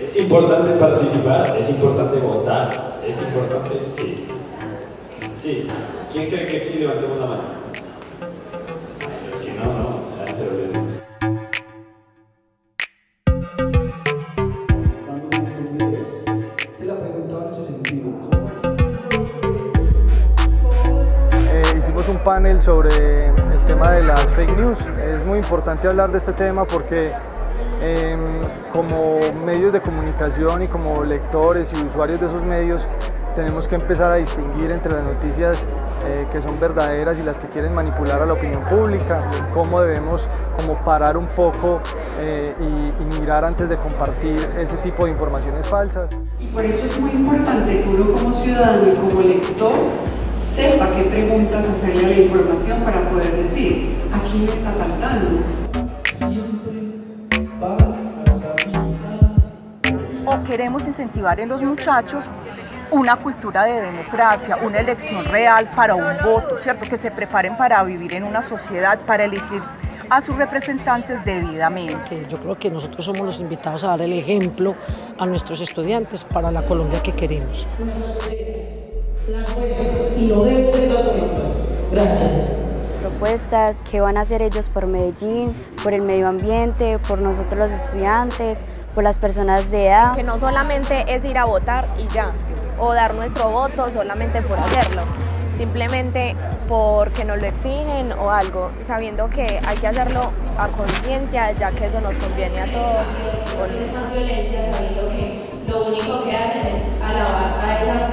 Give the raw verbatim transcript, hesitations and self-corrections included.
Es importante participar, es importante votar, es importante, sí. Sí. ¿Quién cree que sí? Levantemos la mano. Es que no, no, pero bien. Eh, hicimos un panel sobre el tema de las fake news. Es muy importante hablar de este tema porque eh, como medios de comunicación y como lectores y usuarios de esos medios tenemos que empezar a distinguir entre las noticias eh, que son verdaderas y las que quieren manipular a la opinión pública, cómo debemos como parar un poco eh, y, y mirar antes de compartir ese tipo de informaciones falsas. Y por eso es muy importante que uno como ciudadano y como lector sepa qué preguntas hacerle a la información para poder decir, aquí me está faltando. O queremos incentivar en los muchachos una cultura de democracia, una elección real para un voto, ¿cierto? Que se preparen para vivir en una sociedad, para elegir a sus representantes debidamente. Yo creo que nosotros somos los invitados a dar el ejemplo a nuestros estudiantes para la Colombia que queremos. Las nuestras, y no deben ser las nuestras. Gracias. Propuestas que van a hacer ellos por Medellín, por el medio ambiente, por nosotros los estudiantes, por las personas de edad. Que no solamente es ir a votar y ya, o dar nuestro voto solamente por hacerlo, simplemente porque nos lo exigen o algo, sabiendo que hay que hacerlo a conciencia, ya que eso nos conviene a todos. Con violencia, sabiendo que lo único que hacen es alabar a esas